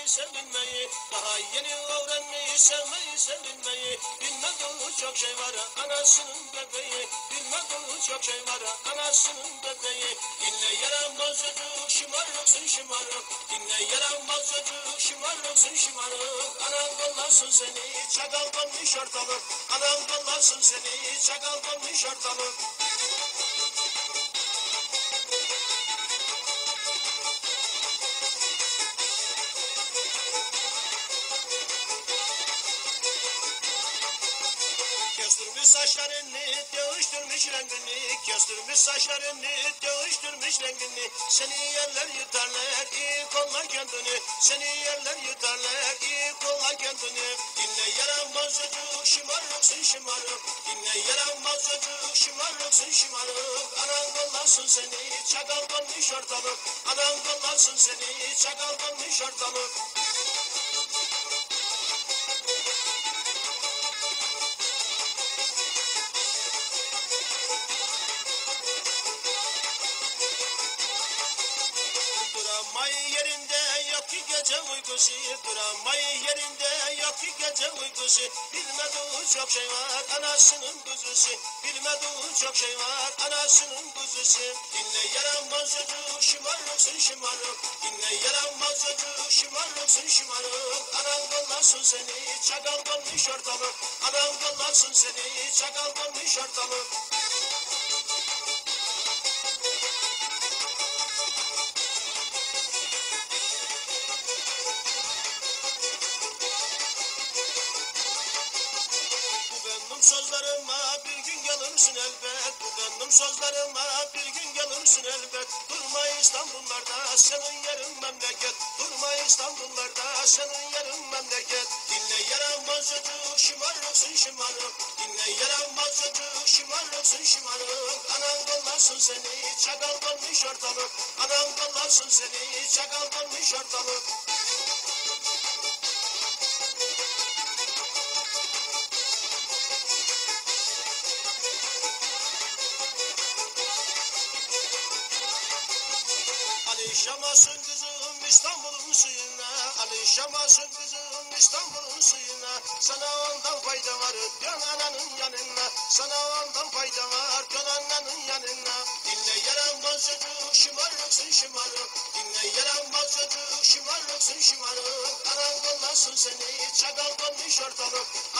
sevilmeyi, daha yeni öğrenmeyi, sevmeyi, sevilmeyi. Bilmediği çok şey var anasının bebeği, bilmediği çok şey var anasının bebeği. Dinle yaramaz çocuk, şımarıksın şımarık. Dinle yaramaz çocuk, şımarıksın şımarık. Anan kollarsın seni, çakal konmuş ortalık. Anan kollarsın seni, çakal konmuş ortalık. Kestirmiş saçlarını, değiştirmiş rengini. Kestirmiş saçlarını, değiştirmiş rengini. Seni yerler yutarlar, iyi kolla kendini. Seni yerler yutarlar, iyi kolla kendini. Dinle yaramaz çocuk, şımarıksın şımarık. Dinle yaramaz çocuk, şımarıksın şımarık. Anan kollarsın seni, çakal konmuş ortalık. Anan kollarsın seni, çakal konmuş ortalık. Duramayı yerinde yok ki gece uykusu, duramayı yerinde yok ki gece uykusu. Bilmediği çok şey var anasının kuzusu, bilmediği çok şey var anasının kuzusu. Dinle yaramaz çocuk, şımarıksın şımarık. Dinle yaramaz çocuk, şımarıksın şımarık. Anan kollarsın seni, çakal konmuş ortalık. Anan kollarsın seni, çakal konmuş ortalık. Sözlerime bir gün gelirsin elbet. Bu benim sözlerime bir gün gelirsin elbet. Durma İstanbullarda senin yerin memleket. Durma İstanbullarda senin yerin memleket. Dinle yaramaz çocuk, şımarıksın şımarık. Dinle yaramaz çocuk, şımarıksın şımarık. Anan kollarsın seni, çakal konmuş ortalık. Anan kollarsın seni, çakal konmuş ortalık. Alışamazsın kızım İstanbul'un suyuna, alışamazsın kızım İstanbul'un suyuna. Sana ondan fayda var, dön ananın yanına. Sana ondan fayda var, dön ananın yanına. Dinle yaramaz çocuk, şımarıksın şımarık. Dinle yaramaz çocuk, şımarıksın şımarık. Anan kollarsın seni, çakal konmuş ortalık.